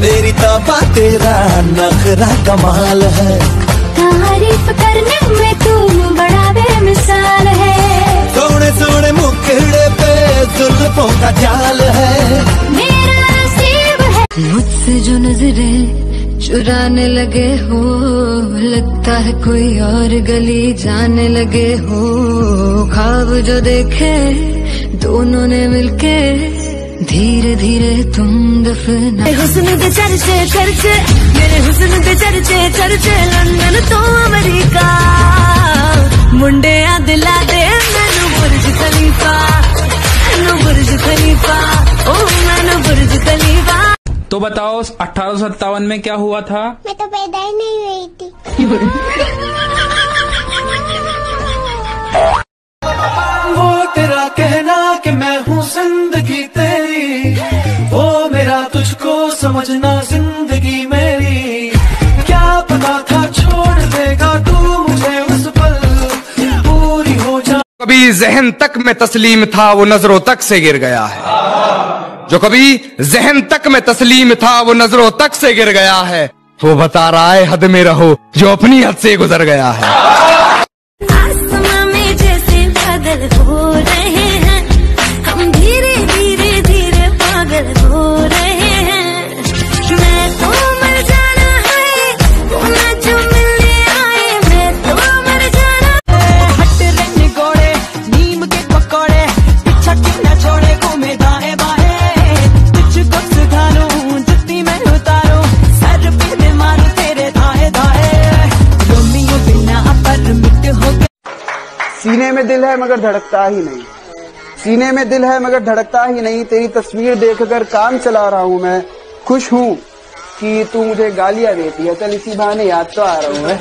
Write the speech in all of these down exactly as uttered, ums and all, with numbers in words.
मेरी तबा तेरा नखरा कमाल है, तारीफ करने में तू बड़ा बेमिसाल है, सोने सोने मुखड़े पे जुल्फों का जाल है, मेरा नसीब है। मुझसे जो नजरें चुराने लगे हो, लगता है कोई और गली जाने लगे हो, ख्वाब जो देखे दोनों ने मिलके धीरे धीरे तुम दफना। मेरे हुस्न के चर्चे चर्चे, मेरे हुस्न के चर्चे चर्चे, लंदन तो अमेरिका, मुंडे आ दिला दे मैनू बुर्ज खलीफा, मैनू बुर्ज खलीफा, ओ मैनू बुर्ज खलीफा। तो बताओ अठारह सौ सत्तावन में क्या हुआ था? मैं तो पैदा ही नहीं हुई थी। वो तेरा कहना कि मैं हूँ जिंदगी तेरी, वो मेरा तुझको समझना जिंदगी मेरी, क्या पता था छोड़ देगा तू मुझे उस पल, पूरी हो जा। कभी जहन तक में तस्लीम था वो नजरों तक से गिर गया है, जो कभी जहन तक में तस्लीम था वो नजरों तक से गिर गया है, वो बता रहा है हद में रहो जो अपनी हद से गुजर गया है। आसमां में जैसे बादल हो रहे हैं, हम धीरे धीरे धीरे पागल हो रहे हैं, मैं तो मर जाना है वो ना जो मिलने आए, मैं तो मर जाना। हट रहे गोड़े नीम के पकौड़े, पीछा कितना छोड़े घूमे दाएं बाएं, सीने में दिल है मगर धड़कता ही नहीं, सीने में दिल है मगर धड़कता ही नहीं, तेरी तस्वीर देखकर काम चला रहा हूँ मैं, खुश हूँ कि तू मुझे गालियाँ देती है, चल इसी बहाने याद तो आ रहा हूँ मैं।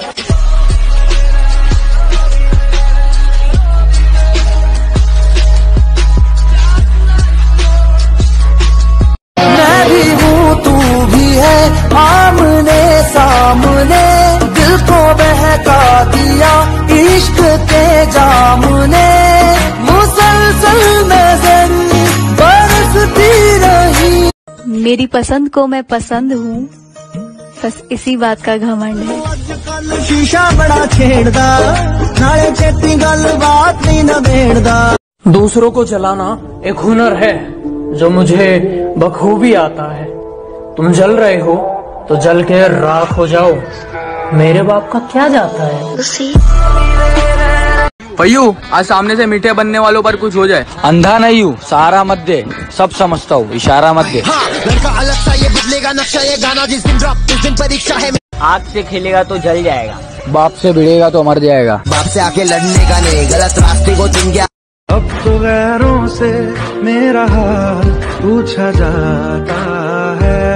मैं भी हूँ तू भी है, आमने सामने दिल को बहका दिया इश्क के जाम ने, मुसलसल नजर बरसती रही। मेरी पसंद को मैं पसंद हूँ, बस इसी बात का घमंड है। आजकल शीशा बड़ा छेड़दा, नाले चेती गल बात नहीं नबेड़दा। दूसरों को जलाना एक हुनर है जो मुझे बखूबी आता है, तुम जल रहे हो तो जल के राख हो जाओ, मेरे बाप का क्या जाता है। भैयू आज सामने से मीठे बनने वालों पर कुछ हो जाए। अंधा नहीं हूँ, सहारा मत दे, सब समझता हूँ, इशारा मत दे। हाँ, लड़का अलग सा ये बदलेगा नक्शा, ये गाना जिस दिन ड्रॉप उस दिन परीक्षा है। आग से खेलेगा तो जल जाएगा, बाप से भिड़ेगा तो मर जाएगा। बाप से आके लड़ने का नहीं, गलत रास्ते को चुन गया। अब तो गैरों से मेरा हाल पूछा जाता है,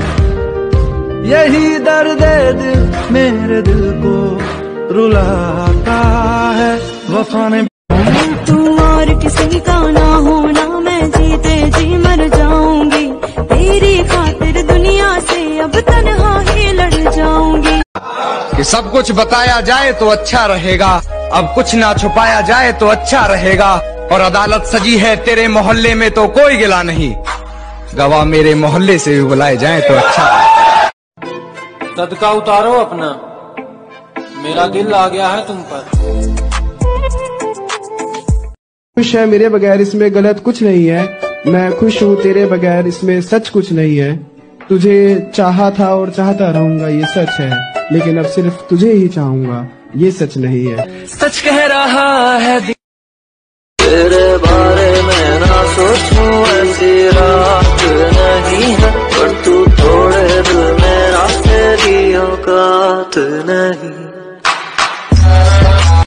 यही दर्द दिल मेरे दिल को रुलाता है। वफा ने तू और किसी का ना होना, मैं जीते जी मर जाऊंगी, तेरी खातिर दुनिया से अब तन्हा ही लड़ जाऊंगी। कि सब कुछ बताया जाए तो अच्छा रहेगा, अब कुछ ना छुपाया जाए तो अच्छा रहेगा, और अदालत सजी है तेरे मोहल्ले में तो कोई गिला नहीं, गवाह मेरे मोहल्ले से भी बुलाए जाए तो अच्छा। सदका उतारो अपना, मेरा दिल आ गया है तुम पर। खुश है मेरे बगैर इसमें गलत कुछ नहीं है, मैं खुश हूँ तेरे बगैर इसमें सच कुछ नहीं है, तुझे चाहा था और चाहता रहूंगा ये सच है, लेकिन अब सिर्फ तुझे ही चाहूंगा ये सच नहीं है। सच कह रहा है तेरे बारे में ना सोचूं, ऐसी रात नहीं है, पर तू थोड़े दिल में तेरी औकात नहीं।